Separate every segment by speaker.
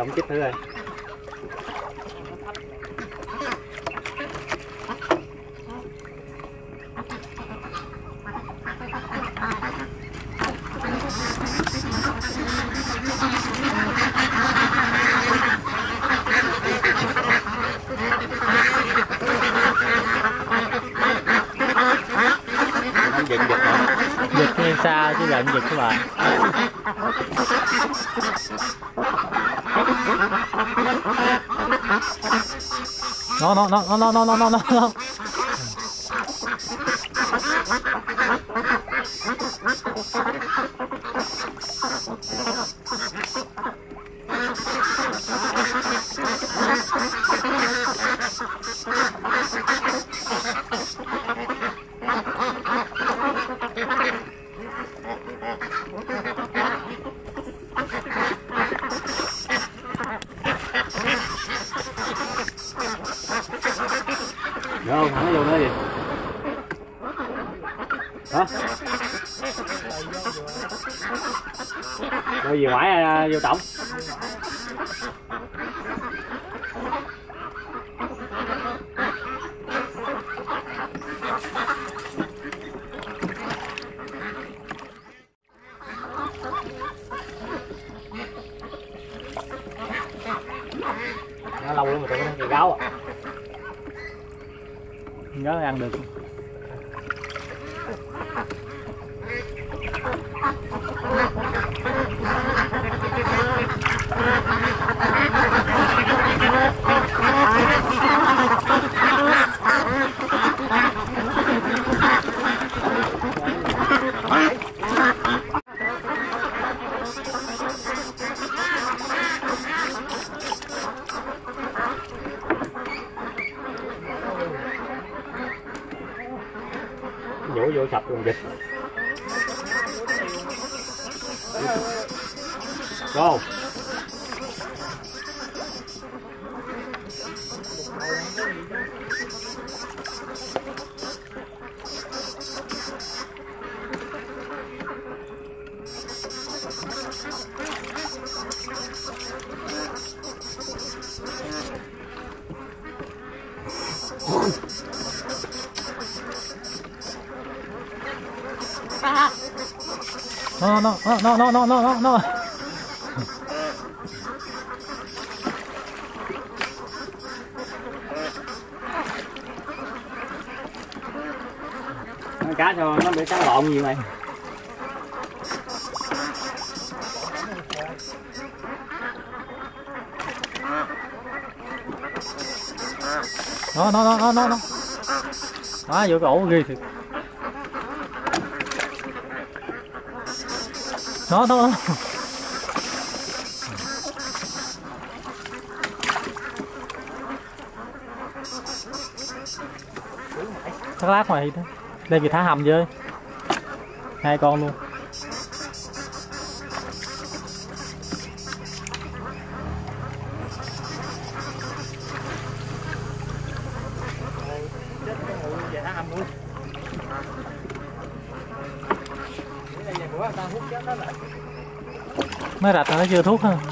Speaker 1: Động chích thử rồi. Giật nghe xa chứ gần giật các bạn. Nó. Vô thẳng vô nữa gì hả? Vô gì ngoại vô tổng. Nó lâu lắm mà tụi nó ăn gáo à. Gáo ăn được. Vô sập luôn dịch. Go. No. Cá cho nó bị cá lộn gì mày. Nó. Đó, vô cái ổ ghê thiệt. Nó. Thác lát ngoài đó. Đem về thả hầm chơi. 2 con luôn. Mới rạch nó chưa thuốc ha.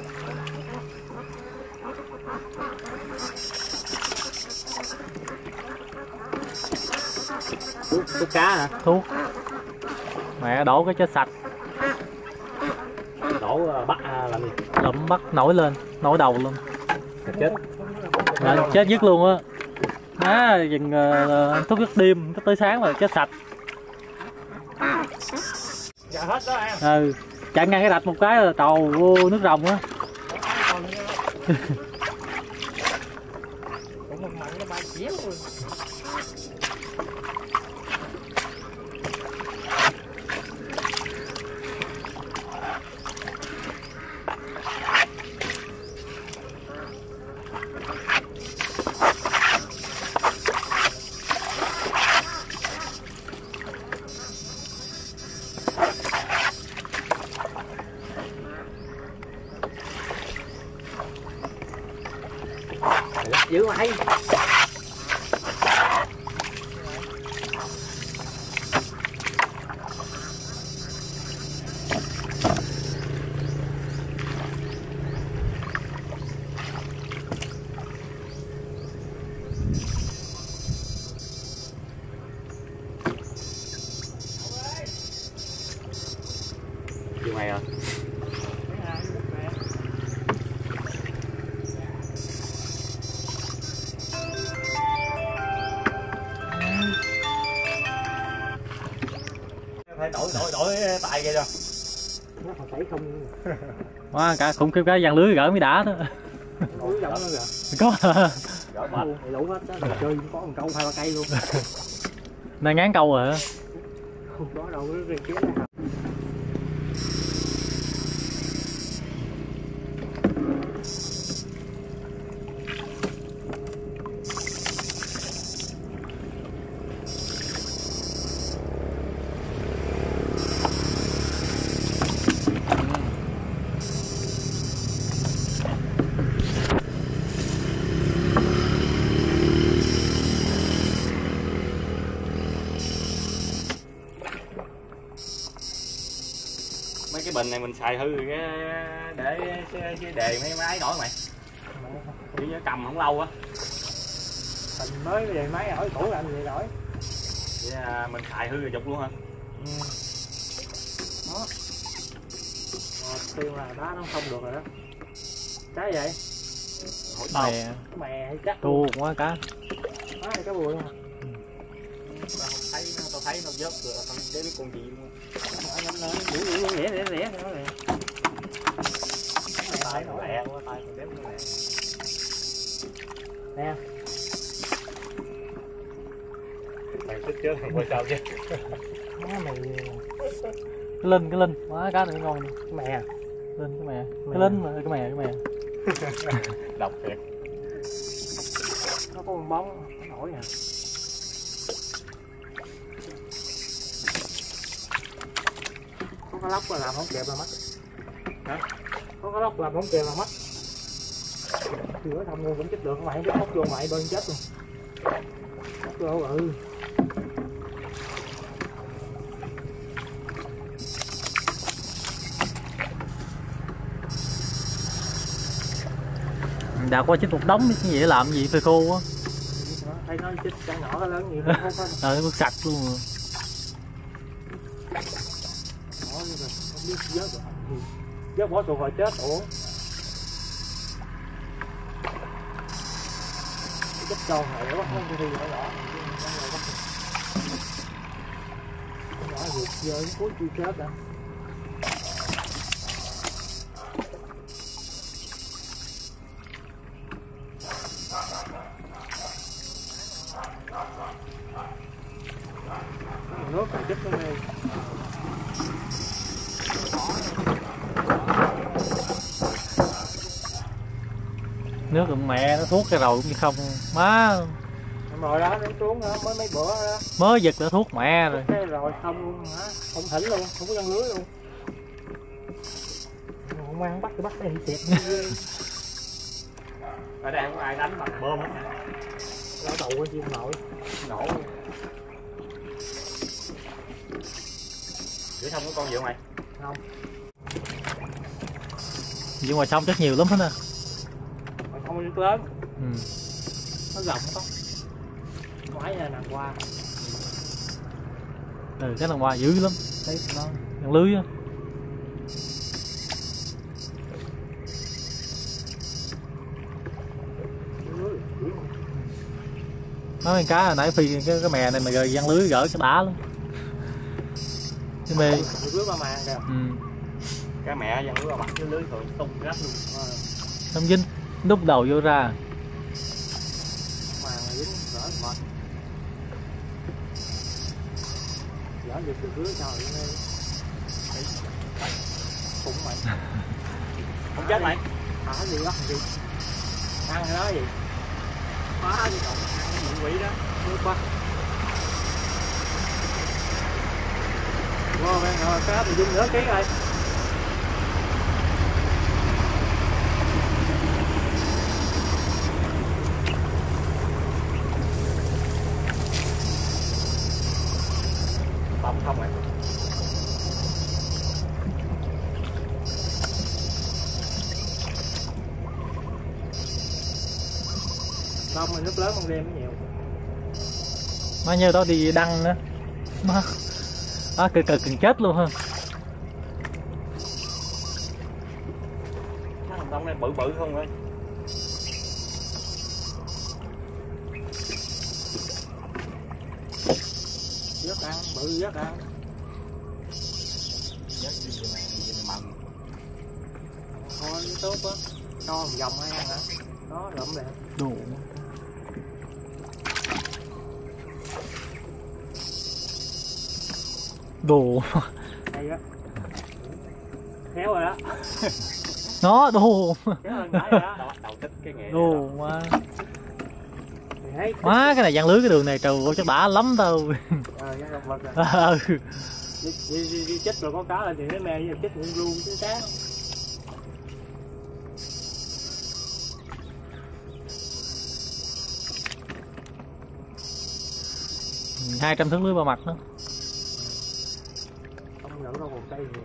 Speaker 1: Thuốc cá hả? Thuốc. Mẹ đổ cái chết sạch. Đổ bắt làm gì? Lụm bắt nổi lên, nổi đầu luôn. Chết. Là chết dứt luôn á. Dừng thuốc dứt đêm, tới sáng mà chết sạch. Dạ hết đó em. Ừ, chặn ngang cái rạch một cái là trầu vô nước rồng á. Cũng mặn nó bay chéo luôn. Dữ mày.
Speaker 2: phải đổi tay kia cho.
Speaker 3: Nó còn thấy không.
Speaker 1: Quá cả khủng khiếp, cái dàn lưới gỡ mới đã đó.
Speaker 3: Lưới rộng nữa kìa.
Speaker 1: Có.
Speaker 2: Gỡ bạch.
Speaker 3: Đủ hết đó, chơi có một câu 2-3 cây luôn.
Speaker 1: Này ngán câu rồi hả?
Speaker 3: Không có đâu, nó riêng kiếm này.
Speaker 2: Mấy cái bình này mình xài hư cái để đề mấy máy nổi mày. Chỉ cầm không lâu á.
Speaker 3: Mình mới về máy hỏi cũ làm gì nổi.
Speaker 2: Vậy mình xài hư rồi dục luôn hả?
Speaker 3: Đó. Tiêu là đá nó không được rồi đó. Cái vậy?
Speaker 1: Mè.
Speaker 3: Cái mè hay chắc
Speaker 1: Thua quá cá.
Speaker 3: đó là cái bùi luôn.
Speaker 2: Tao không thấy nó, tao thấy nó vớt rồi, tao để biết con gì luôn.
Speaker 3: Đủ rẻ nó nè.
Speaker 2: Tay nó lẹ quá, tay còn đếm nó lẹ.
Speaker 3: Nè.
Speaker 2: Mày thích chứ, thằng quay sao chứ.
Speaker 3: Má mày
Speaker 1: Cái linh, quá cá này ngon.
Speaker 3: cái mè.
Speaker 1: Linh cái mè. Cái linh mà, cái mè.
Speaker 2: Độc thiệt.
Speaker 3: Nó có một bóng nó nổi à. Có cái lóc là làm không kẹp là mất.
Speaker 2: Hả?
Speaker 3: Có cái lóc làm không kẹp là mất. Chưa xong luôn cũng chết được, mày cái ốc vô mày bên chết luôn. Ốc vô
Speaker 1: Đã có chích một đống cái gì để làm gì phơi khô á.
Speaker 3: thấy nó chích cái nhỏ cái lớn gì không có.
Speaker 1: Nó sạch luôn rồi.
Speaker 3: Nhỏ như rồi, không biết vớt rồi. Vớt bỏ tụi hồi chết ủa. Chích tròn này quá không có gì nhỏ nhỏ. Nhỏ vượt rơi cuối chưa chết đã. Nước còn chích nó nè.
Speaker 1: Nước rồi mẹ nó thuốc cái rồi cũng như không. Má.
Speaker 3: Rồi đó, nó xuống đó, mới mấy bữa đó.
Speaker 1: Mới giật đã thuốc mẹ rồi.
Speaker 3: Cái rồi không luôn hả? Không thỉnh luôn, không có dân lưới luôn. Không ăn bắt thì bắt cái thị xịt.
Speaker 2: Ở đây không có ai đánh bằng bơm hết.
Speaker 3: Lão đầu con chim nội.
Speaker 2: Nổ. Giữ không có con gì không mày?
Speaker 3: Không.
Speaker 1: Nhưng ngoài sông chắc nhiều lắm hết nè.
Speaker 3: Mà không có nước lớn.
Speaker 1: Ừ.
Speaker 3: Nó rộng có. Ngoái là nằm qua.
Speaker 1: Ừ, cái thằng hoa dữ lắm. Đấy, nó thằng lưới á. Nói con cá hồi nãy phi cái mè này mà gờ giăng lưới gỡ cái đá luôn. Cái mê.
Speaker 3: Lưới ba màng kìa.
Speaker 1: Ừ.
Speaker 2: Cá mẹ dằn lưới vào mặt cái lưới rồi tung rách luôn.
Speaker 1: Không dính, đút đầu vô ra.
Speaker 3: Màng là dính rỡ mệt. Giỡn giật được lưới trời ơi. Khủng mày.
Speaker 2: Không chết mày.
Speaker 3: Cái gì đó gì? Ăn cái đó gì? Phá gì còn ăn cái gì quỷ đó. Nước quá. Wow, rồi cá bị dung nửa ký rồi.
Speaker 2: Bông không mày.
Speaker 3: Không, mà nước lớn không đêm nó nhiều.
Speaker 1: Má nhớ đó đi đăng nữa. Má. Á cực cần chết luôn ha.
Speaker 2: Cái thằng đông này bự bự không ơi.
Speaker 3: Vớt ăn, bự vớt ăn.
Speaker 2: mầm
Speaker 3: thôi tốt quá, cho một vòng hay ăn hả? Đó lụm nè.
Speaker 1: Đồ. Đồ.
Speaker 3: Hay á. Khéo rồi đó.
Speaker 1: Nó đồ.
Speaker 3: Khéo hơn nãy rồi đó.
Speaker 2: đầu tích cái nghệ
Speaker 1: Đồ quá.
Speaker 3: Thì thấy.
Speaker 1: Má cái này giăng lưới cái đường này trời ơi chắc đã lắm tao.
Speaker 3: Cái động vật rồi.
Speaker 1: Ừ.
Speaker 3: Đi chích rồi có cá là thì cái mè với chích luôn cái cá.
Speaker 1: 200 thước lưới ba mặt đó.
Speaker 3: Không dẫn đâu còn cây gì.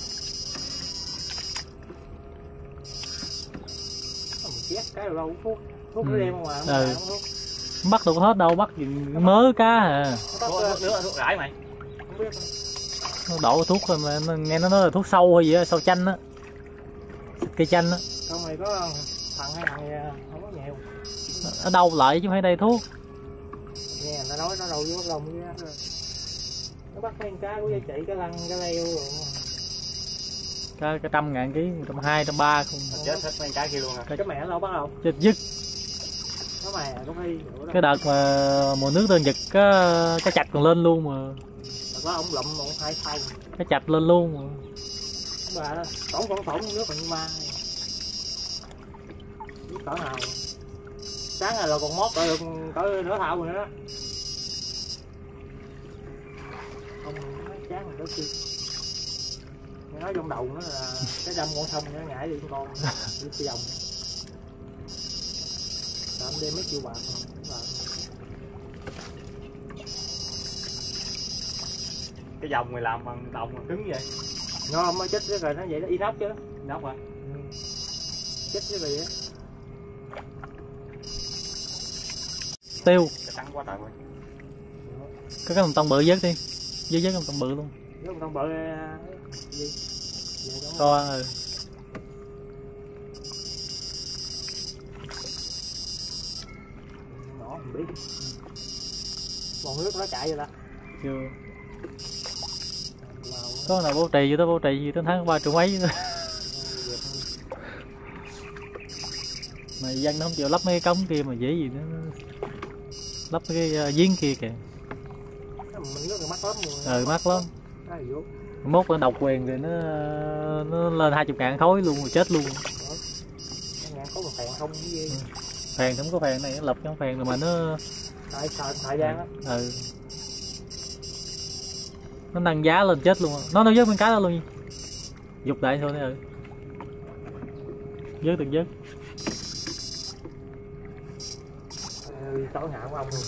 Speaker 3: Chết cái đâu đâu thuốc nó đem mà không thuốc.
Speaker 1: Bắt đâu có hết đâu, bắt gì mớ cá à.
Speaker 2: Thuốc rải mày.
Speaker 3: Không biết.
Speaker 1: Nó đổ thuốc rồi mà nghe nó nói là thuốc sâu hay gì á, sâu chanh á. Cây chanh á.
Speaker 3: Con này có thằng hay thằng không có nhiều.
Speaker 1: Ở đâu lại chứ không phải đây thuốc.
Speaker 3: Nghe người ta nói nó đâu vô bắt lòng với nó bắt mấy con cá của dây chị, cá lăng, cá leo rồi.
Speaker 1: Cả 100.000 ký, 120, 130 không.
Speaker 2: Chết hết mấy cái kia luôn hả?
Speaker 3: Cái mẹ nó đâu bắt đâu?
Speaker 1: Chết dứt.
Speaker 3: Nó mè có khi.
Speaker 1: Cái đợt mà mùa nước đơn giật cái chạch còn lên luôn mà.
Speaker 3: Có ông lụm một hai phanh.
Speaker 1: Cái chạch lên luôn mà.
Speaker 3: Bà đó, tổng nước còn như ma. Biết cỡ nào. Sáng là còn mót được cỡ nửa thao rồi nữa đó. Không chán rồi đó chi. Nghe nói trong đầu nó là cái đâm con sông nó nhảy đi con đi cái vòng. Tạm đem mấy triệu bạc mà.
Speaker 2: Cái vòng mày làm bằng đồng mà cứng vậy.
Speaker 3: Ngon mới chết cái rồi nó vậy nó inox chứ.
Speaker 2: Nóc hả?
Speaker 3: Chết cái gì á.
Speaker 1: Tiêu.
Speaker 2: Cái trắng quá trời ơi.
Speaker 1: Cái lồng tông bự vớt đi. Vớt lồng tông bự luôn.
Speaker 3: Lúc con bự gì?
Speaker 1: To rồi.
Speaker 3: Nhỏ không biết. Còn nước nó chạy rồi đó.
Speaker 1: Chưa. Có nào bố trì vô bố trì gì tới tháng 3 triệu mấy nữa. Mà dân nó không chịu lắp mấy cái cống kia mà dễ gì nữa. Lắp cái giếng kia kìa.
Speaker 3: Mình nước mắc lắm rồi.
Speaker 1: Ừ mắc lắm. Mốt nó độc quyền rồi nó lên 20.000 khối luôn rồi chết luôn.
Speaker 3: Ngàn có một phèn không cái gì.
Speaker 1: Phèn không có phèn này, nó lập trong phèn rồi mà nó
Speaker 3: thời gian á.
Speaker 1: Ừ. Nó nâng giá lên chết luôn. Nó vớt bên cái đó luôn. Dục đại thôi đấy. Vớt từng vớt.
Speaker 3: Tối hạ của ông luôn.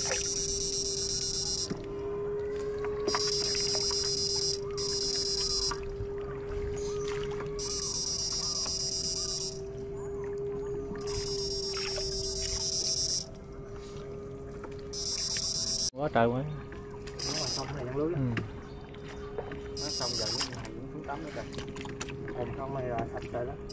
Speaker 1: Quá trời quá.
Speaker 3: Đúng rồi, xong này đang lưới.
Speaker 2: Nó xong giờ nó cũng xuống tắm nữa kìa.
Speaker 3: Hình con này là sạch rồi đó.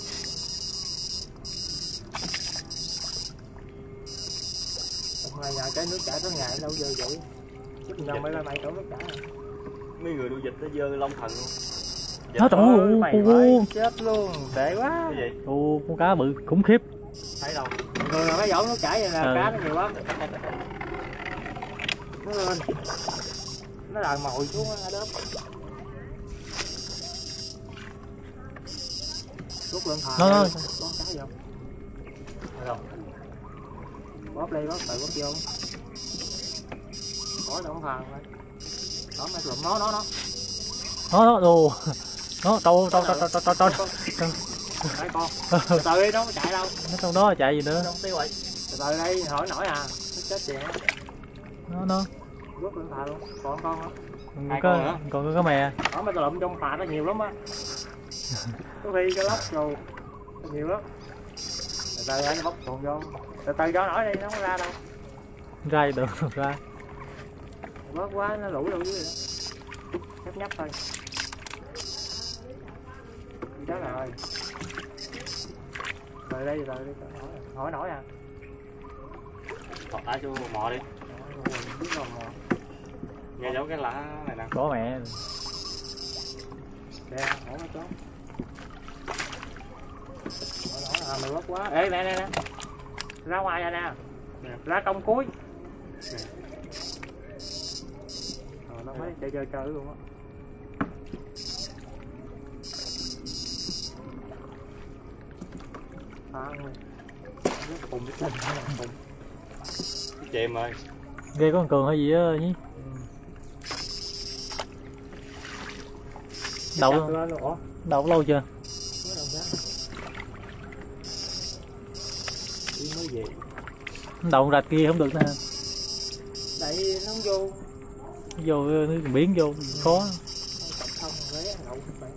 Speaker 3: Hôm nay nhà cái nước chảy tới ngày đâu dơ vậy. Chút năm mới ra mày chỗ nước chảy à.
Speaker 2: Mấy người đu dịch nó dơ lông thần luôn.
Speaker 1: Nó trời ơi,
Speaker 3: chết luôn, tệ quá.
Speaker 2: Cái gì?
Speaker 1: Ồ, con cá bự khủng khiếp.
Speaker 2: Thấy đâu?
Speaker 3: Người là mấy dõi nước chảy vậy là cá nó nhiều lắm. Nó lên. Nó đòi mồi xuống ở đó. Rút lên thả.
Speaker 1: Nó
Speaker 3: Con cá vô.
Speaker 2: Thấy đâu?
Speaker 3: Bóp đây bóp tại bóp vô. Có đâu không thằng rồi. Đó mấy lụm nó.
Speaker 1: Nó đồ. Nó trâu.
Speaker 3: Đấy con. Từ từ đi nó không chạy đâu.
Speaker 1: Nó trong đó chạy gì nữa.
Speaker 3: Không tiêu vậy. Từ từ đây hỏi nổi à. Nó chết vậy.
Speaker 1: Nó.
Speaker 3: Rút lên thả luôn. Còn con đó.
Speaker 1: Còn có mè.
Speaker 3: Ở mấy lụm trong phà nó nhiều lắm á. Có khi cái lóc rồi nhiều lắm. Từ từ anh bóc cuộn vô. Từ từ cho nổi đi nó không ra đâu.
Speaker 1: Ra được ra.
Speaker 3: Bớt quá nó lũ đâu dưới đó. Nhấp thôi. Đó rồi. Rồi đây hỏi nổi à.
Speaker 2: Thọt đá chú mò đi.
Speaker 3: Biết rồi mò.
Speaker 2: Nghe dấu cái lá này nè.
Speaker 1: Có mẹ.
Speaker 3: Nè, ổn hết chó. Nó mày mất quá. Ê nè. Ra ngoài ra nè. Ra công cuối. Nó mới chơi luôn á. Cùng biết cùng.
Speaker 2: Chìm ơi.
Speaker 1: Ghê có con cường hay gì á nhí. Đậu lâu chưa?
Speaker 3: Mới về.
Speaker 1: Đậu rạch kia không được nè.
Speaker 3: Đẩy nó vô.
Speaker 1: Vô nước biển vô khó.
Speaker 3: Không vé đậu phải.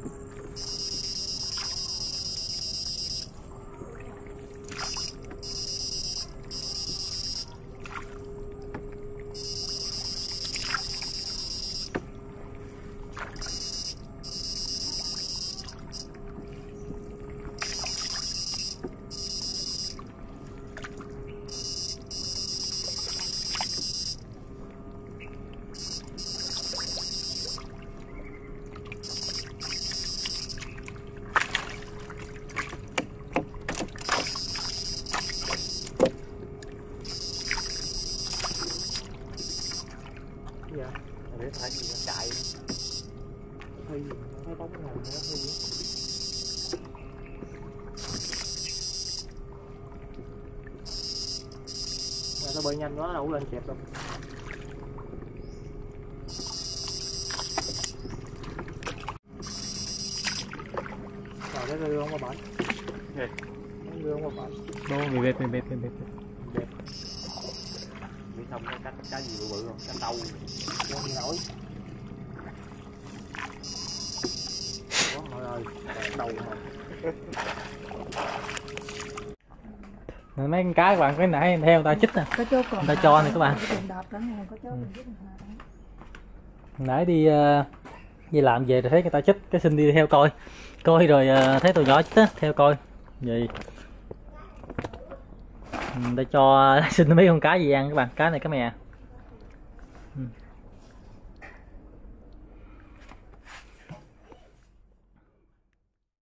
Speaker 3: Dạ, để phải gì chạy hơi thấy bóng nào nữa hơi nó bơi nhanh quá đâu lên kịp đâu. Rồi cái rương qua bển. Cái rương qua bển.
Speaker 1: Đâu bị bẹp.
Speaker 2: Biết không cái gì bự không? Cái tàu.
Speaker 3: Không gì nổi. Quá mọi ơi, đầu mà.
Speaker 1: Mấy con cá các bạn, cái nãy theo người ta chích nè. Người ta cho này các bạn. Nãy đi làm về rồi thấy người ta chích, cái xin đi theo coi rồi thấy tụi nhỏ chích á, theo coi vậy. Người ta cho xin mấy con cá gì ăn các bạn, cá này cá mè.